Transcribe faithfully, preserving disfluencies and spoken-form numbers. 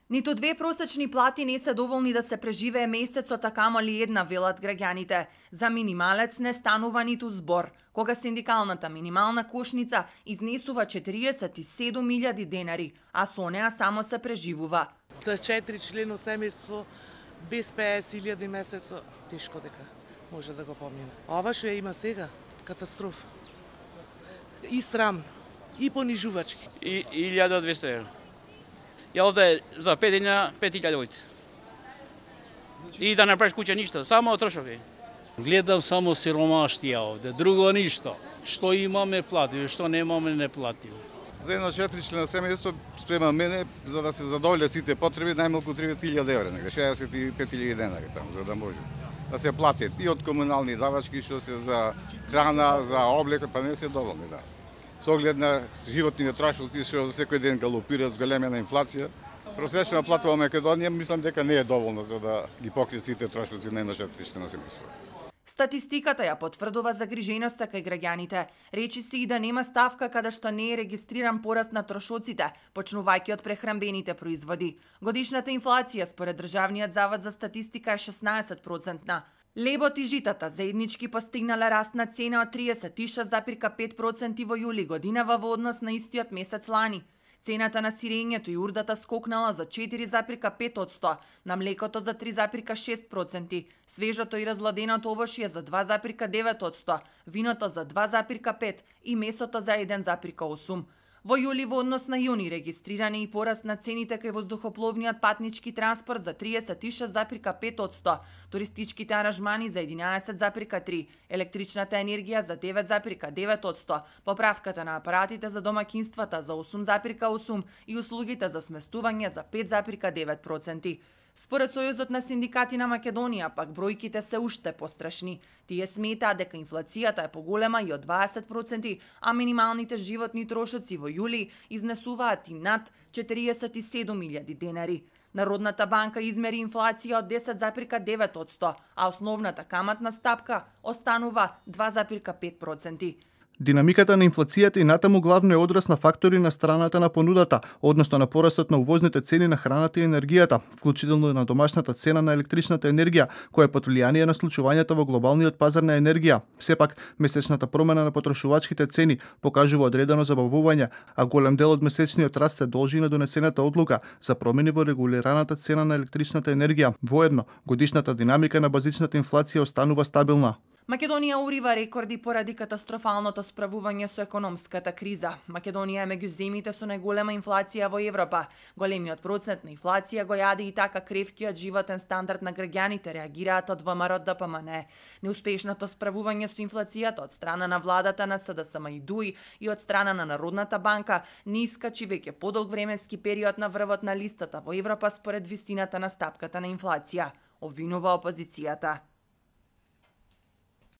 Ниту две просечни плати не се доволни да се преживее месецот, а камоли една, велат граѓаните. За минималец не станува ниту збор, кога синдикалната минимална кошница изнесува четириесет и седум илјади денари, а со неа само се преживува. За четири члено семејство без пеесет илјади месецо, тешко дека може да го помине. Ова што ја има сега, катастрофа. И срам, и понижувачки. И илјада двесте евра. Ја овде за пет дења пет илјади ојде. И да не правиш куќа ништо, само трошови. Гледам само сиромаштија овде, друго ништо. Што имаме платиме, што немаме не платиме. За едно четиричлено семејство спрема мене, за да се задоволят сите потреби, најмалку триесет илјади евра, нега шеесет и пет илјади денари таму, за да може да се платят и од комунални давачки, што се за храна, за облека, па не се доволни, да. Со оглед на животните трошоци што секој ден галопираат, зголемена инфлација, просечна плата во Македонија мислам дека не е доволна за да ги покрие сите трошоци на едно четиричлено семејство. Статистиката ја потврдува загриженоста кај граѓаните. Речи се и да нема ставка каде што не е регистриран пораст на трошоците, почнувајќи од прехранбените производи. Годишната инфлација според Државниот завод за статистика е шеснаесет проценти. Лебот и житата заеднички постигнале раст на цена од триесет и шест зарез пет проценти во јули годинава во однос на истиот месец лани. Цената на сирењето и урдата скокнала за четири зарез пет проценти, на млекото за три зарез шест проценти, свежото и разладеното овошје за два зарез девет проценти, виното за два зарез пет проценти и месото за еден зарез осум проценти. Во јули во однос на јуни регистрирани и пораст на цените кај воздухопловниот патнички транспорт за триесет и шест зарез пет проценти, туристичките аранжмани за единаесет зарез три проценти, електричната енергија за девет зарез девет проценти, поправката на апаратите за домаќинствата за осум зарез осум проценти и услугите за сместување за пет зарез девет проценти. Според Сојузот на синдикати на Македонија, пак бројките се уште пострашни. Тие сметаат дека инфлацијата е поголема и од дваесет проценти, а минималните животни трошоци во јули изнесуваат и над четириесет и седум илјади денари. Народната банка измери инфлација од десет зарез девет проценти, а основната каматна стапка останува два зарез пет проценти. Динамиката на инфлацијата и натаму главно е одраз на фактори на страната на понудата, односно на порастот на увозните цени на храната и енергијата, вклучително и на домашната цена на електричната енергија, која е под влијание на случувањата во глобалниот пазар на енергија. Сепак, месечната промена на потрошувачките цени покажува одредено забавување, а голем дел од месечниот раст се должи на донесената одлука за промени во регулираната цена на електричната енергија. Воедно, годишната динамика на базичната инфлација останува стабилна. Македонија урива рекорди поради катастрофалното справување со економската криза. Македонија е меѓу земјите со најголема инфлација во Европа. Големиот процент на инфлација го јаде и така кревкиот животен стандард на граѓаните, реагираат од ВМРО Д П М Н. Неуспешното справување со инфлацијата од страна на владата на С Д С М и Д У И и од страна на Народната банка не искачи веќе подолг временски период на врвот на листата во Европа според висината на стапката на инфлација, обвинува опозицијата.